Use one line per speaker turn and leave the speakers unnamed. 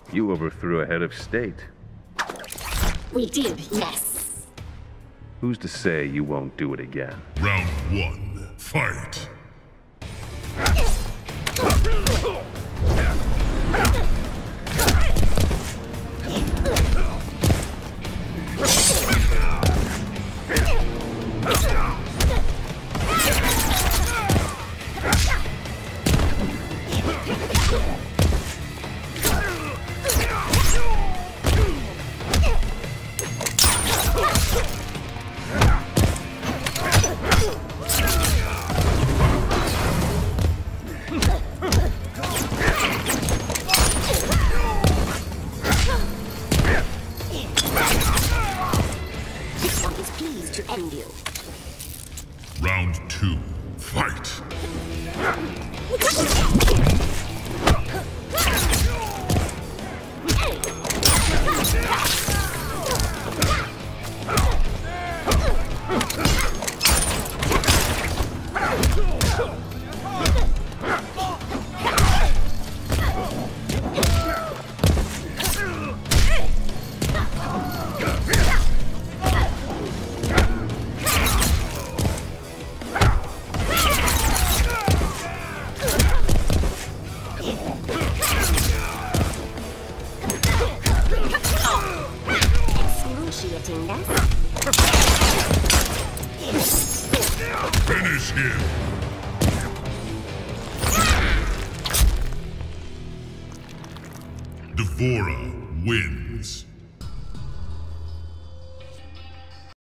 You overthrew a head of state.
We did, yes.
Who's to say you won't do it again?
Round 1, fight!
End you.
Round 2, fight! Finish him! D'Vorah wins.